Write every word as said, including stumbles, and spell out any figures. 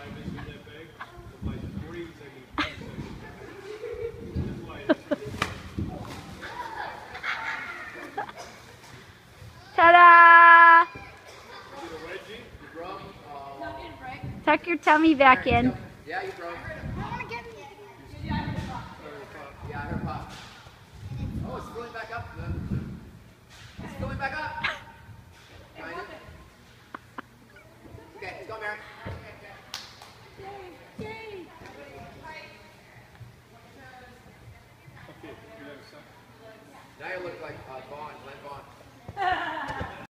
Ta-da! Tuck your tummy back in. Yeah, you broke.